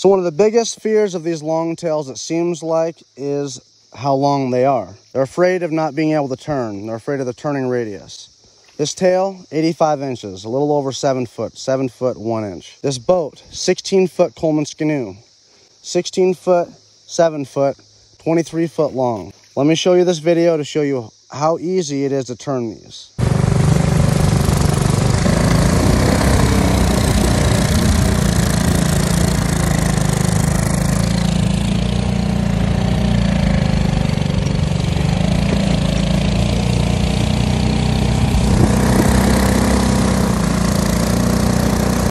So one of the biggest fears of these long tails, it seems like, is how long they are. They're afraid of not being able to turn. They're afraid of the turning radius. This tail, 85 inches, a little over 7 foot, 7 foot 1 inch. This boat, 16 foot Coleman canoe, 16 foot, 7 foot, 23 foot long. Let me show you this video to show you how easy it is to turn these.